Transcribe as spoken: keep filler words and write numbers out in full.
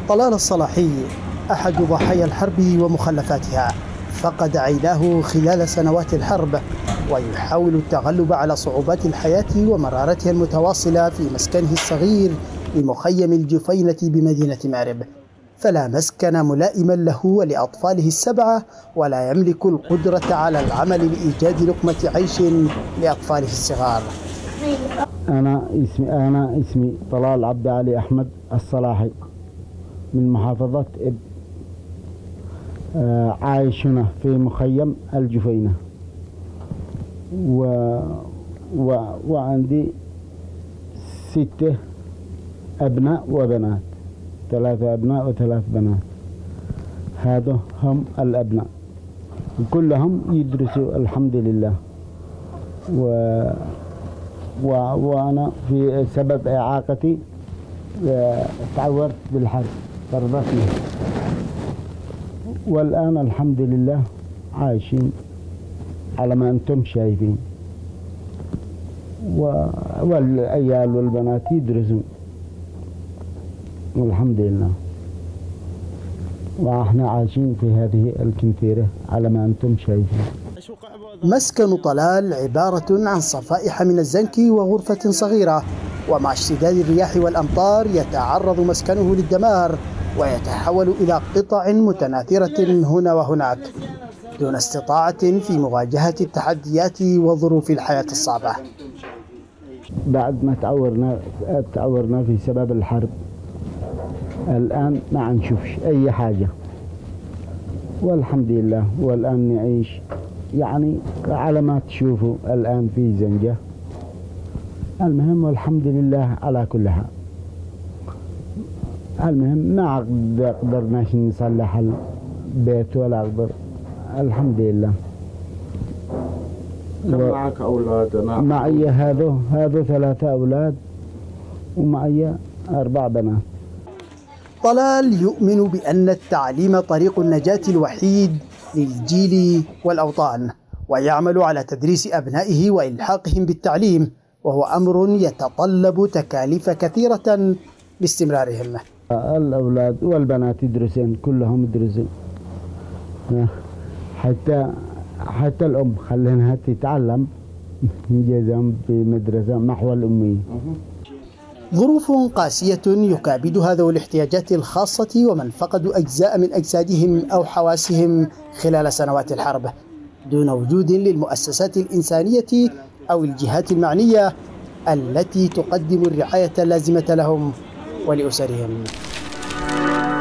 طلال الصلاحي أحد ضحايا الحرب ومخلفاتها، فقد عيناه خلال سنوات الحرب ويحاول التغلب على صعوبات الحياة ومرارتها المتواصلة في مسكنه الصغير بمخيم الجفينة بمدينة مأرب، فلا مسكن ملائما له ولأطفاله السبعة، ولا يملك القدرة على العمل لإيجاد لقمة عيش لأطفاله الصغار. أنا اسمي أنا اسمي طلال عبد علي أحمد الصلاحي من محافظة إب. آه عايش هنا في مخيم الجفينة، و... و... وعندي ستة أبناء وبنات، ثلاثة أبناء وثلاث بنات. هذا هم الأبناء كلهم يدرسوا الحمد لله، و... و... وأنا في سبب إعاقتي تعورت بالحرب ضربتني، والآن الحمد لله عايشين على ما أنتم شايفين، و... والعيال والبنات يدرسون والحمد لله، وإحنا عايشين في هذه الكنتيرة على ما أنتم شايفين. مسكن طلال عبارة عن صفائح من الزنك وغرفة صغيرة، ومع اشتداد الرياح والأمطار يتعرض مسكنه للدمار ويتحول إلى قطع متناثرة هنا وهناك دون استطاعة في مواجهة التحديات وظروف الحياة الصعبة. بعد ما تعورنا تعورنا في سبب الحرب، الآن ما نشوفش أي حاجة والحمد لله، والآن نعيش يعني على ما تشوفوا الآن في زنجة. المهم والحمد لله على كل حال. المهم ما قدرناش نصلح البيت ولا قدر، الحمد لله. كم و... معك أولاد؟ معي هذا هذا ثلاثة أولاد ومعي أربع بنات. طلال يؤمن بأن التعليم طريق النجاة الوحيد للجيل والأوطان، ويعمل على تدريس أبنائه وإلحاقهم بالتعليم، وهو أمر يتطلب تكاليف كثيرة لاستمرارهم. الأولاد والبنات يدرسون، كلهم يدرسون، حتى حتى الأم خليناها تتعلم جزم في مدرسة محو الأمية. ظروف قاسية يكابدها ذوي الاحتياجات الخاصة ومن فقدوا أجزاء من أجسادهم أو حواسهم خلال سنوات الحرب، دون وجود للمؤسسات الإنسانية أو الجهات المعنية التي تقدم الرعاية اللازمة لهم ولأسرهم.